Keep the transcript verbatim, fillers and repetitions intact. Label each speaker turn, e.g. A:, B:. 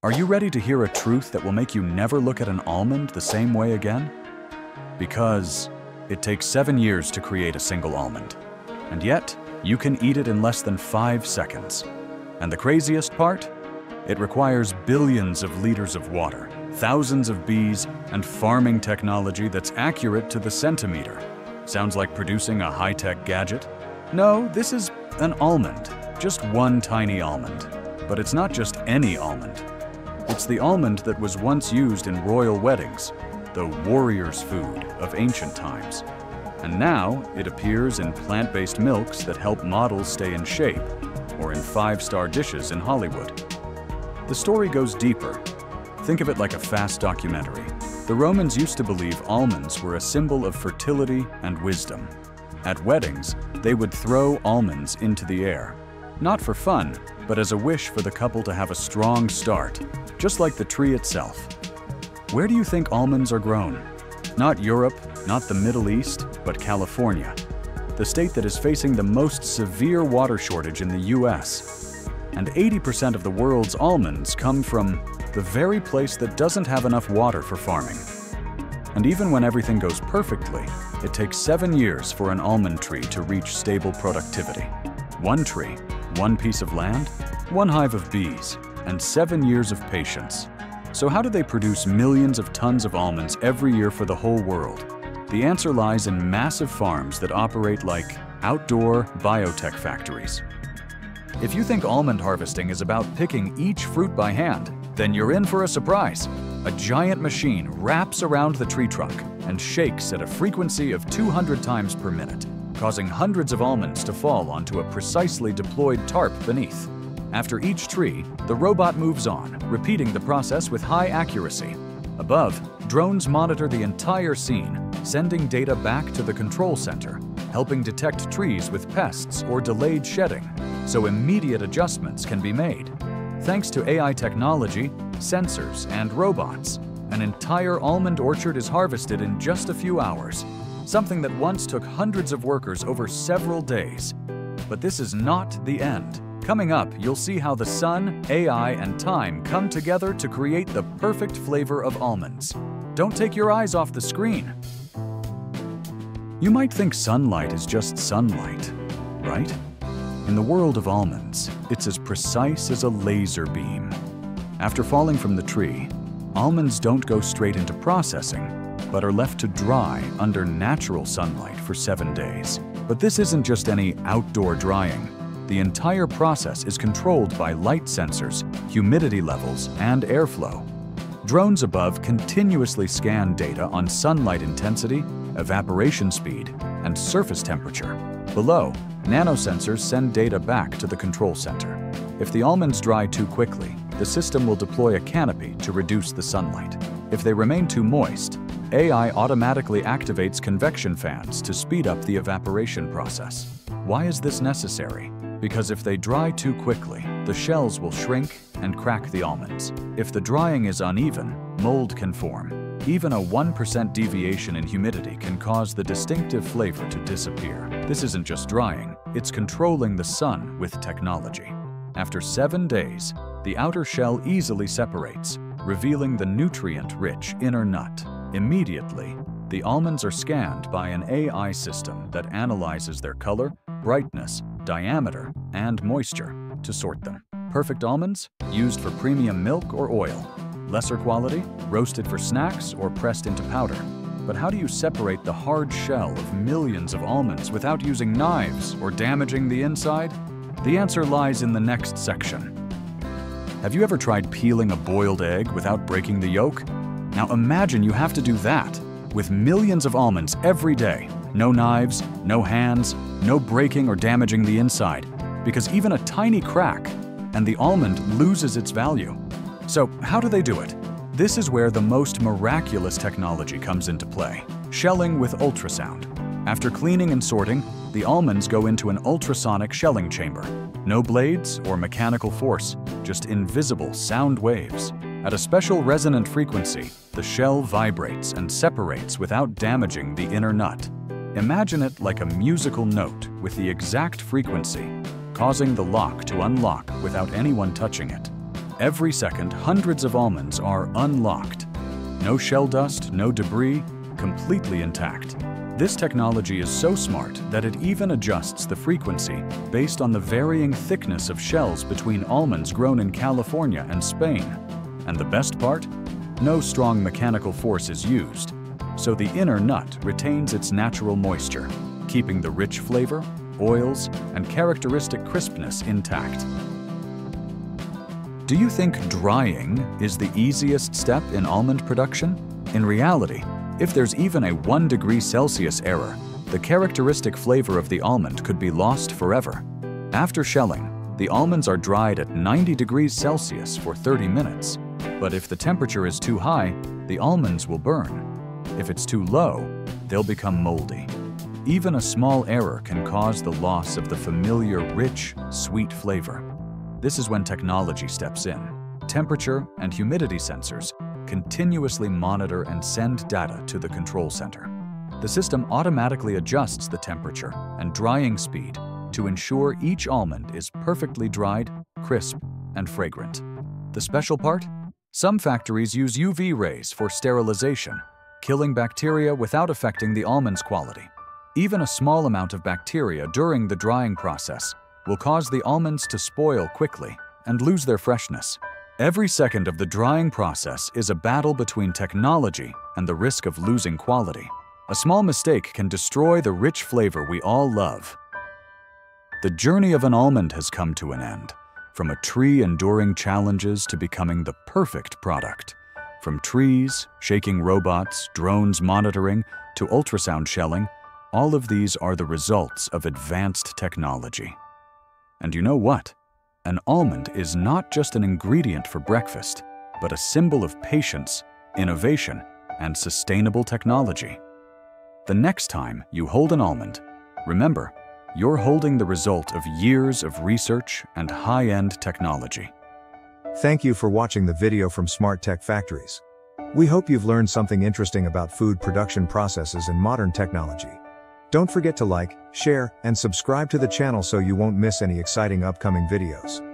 A: Are you ready to hear a truth that will make you never look at an almond the same way again? Because it takes seven years to create a single almond, and yet you can eat it in less than five seconds. And the craziest part? It requires billions of liters of water, thousands of bees, and farming technology that's accurate to the centimeter. Sounds like producing a high-tech gadget? No, this is an almond, just one tiny almond. But it's not just any almond. It's the almond that was once used in royal weddings, the warrior's food of ancient times. And now it appears in plant-based milks that help models stay in shape, or in five-star dishes in Hollywood. The story goes deeper. Think of it like a fast documentary. The Romans used to believe almonds were a symbol of fertility and wisdom. At weddings, they would throw almonds into the air. Not for fun, but as a wish for the couple to have a strong start, just like the tree itself. Where do you think almonds are grown? Not Europe, not the Middle East, but California, the state that is facing the most severe water shortage in the U S. And eighty percent of the world's almonds come from the very place that doesn't have enough water for farming. And even when everything goes perfectly, it takes seven years for an almond tree to reach stable productivity. One tree, one piece of land, one hive of bees, and seven years of patience. So how do they produce millions of tons of almonds every year for the whole world? The answer lies in massive farms that operate like outdoor biotech factories. If you think almond harvesting is about picking each fruit by hand, then you're in for a surprise. A giant machine wraps around the tree trunk and shakes at a frequency of two hundred times per minute, causing hundreds of almonds to fall onto a precisely deployed tarp beneath. After each tree, the robot moves on, repeating the process with high accuracy. Above, drones monitor the entire scene, sending data back to the control center, helping detect trees with pests or delayed shedding, so immediate adjustments can be made. Thanks to A I technology, sensors, and robots, an entire almond orchard is harvested in just a few hours, something that once took hundreds of workers over several days. But this is not the end. Coming up, you'll see how the sun, A I, and time come together to create the perfect flavor of almonds. Don't take your eyes off the screen. You might think sunlight is just sunlight, right? In the world of almonds, it's as precise as a laser beam. After falling from the tree, almonds don't go straight into processing, but are left to dry under natural sunlight for seven days. But this isn't just any outdoor drying. The entire process is controlled by light sensors, humidity levels, and airflow. Drones above continuously scan data on sunlight intensity, evaporation speed, and surface temperature. Below, nanosensors send data back to the control center. If the almonds dry too quickly, the system will deploy a canopy to reduce the sunlight. If they remain too moist, A I automatically activates convection fans to speed up the evaporation process. Why is this necessary? Because if they dry too quickly, the shells will shrink and crack the almonds. If the drying is uneven, mold can form. Even a one percent deviation in humidity can cause the distinctive flavor to disappear. This isn't just drying, it's controlling the sun with technology. After seven days, the outer shell easily separates, revealing the nutrient-rich inner nut. Immediately, the almonds are scanned by an A I system that analyzes their color, brightness, diameter, and moisture to sort them. Perfect almonds, used for premium milk or oil. Lesser quality, roasted for snacks or pressed into powder. But how do you separate the hard shell of millions of almonds without using knives or damaging the inside? The answer lies in the next section. Have you ever tried peeling a boiled egg without breaking the yolk? Now imagine you have to do that with millions of almonds every day. No knives, no hands, no breaking or damaging the inside, because even a tiny crack and the almond loses its value. So how do they do it? This is where the most miraculous technology comes into play, shelling with ultrasound. After cleaning and sorting, the almonds go into an ultrasonic shelling chamber. No blades or mechanical force, just invisible sound waves. At a special resonant frequency, the shell vibrates and separates without damaging the inner nut. Imagine it like a musical note with the exact frequency, causing the lock to unlock without anyone touching it. Every second, hundreds of almonds are unlocked. No shell dust, no debris, completely intact. This technology is so smart that it even adjusts the frequency based on the varying thickness of shells between almonds grown in California and Spain. And the best part? No strong mechanical force is used, so the inner nut retains its natural moisture, keeping the rich flavor, oils, and characteristic crispness intact. Do you think drying is the easiest step in almond production? In reality, if there's even a one degree Celsius error, the characteristic flavor of the almond could be lost forever. After shelling, the almonds are dried at ninety degrees Celsius for thirty minutes. But if the temperature is too high, the almonds will burn. If it's too low, they'll become moldy. Even a small error can cause the loss of the familiar, rich, sweet flavor. This is when technology steps in. Temperature and humidity sensors continuously monitor and send data to the control center. The system automatically adjusts the temperature and drying speed to ensure each almond is perfectly dried, crisp, and fragrant. The special part? Some factories use U V rays for sterilization, killing bacteria without affecting the almond's quality. Even a small amount of bacteria during the drying process will cause the almonds to spoil quickly and lose their freshness. Every second of the drying process is a battle between technology and the risk of losing quality. A small mistake can destroy the rich flavor we all love. The journey of an almond has come to an end. From a tree enduring challenges to becoming the perfect product. From trees, shaking robots, drones monitoring, to ultrasound shelling, all of these are the results of advanced technology. And you know what? An almond is not just an ingredient for breakfast, but a symbol of patience, innovation, and sustainable technology. The next time you hold an almond, remember, you're holding the result of years of research and high-end technology.
B: Thank you for watching the video from Smarttech Factories. We hope you've learned something interesting about food production processes and modern technology. Don't forget to like, share, and subscribe to the channel so you won't miss any exciting upcoming videos.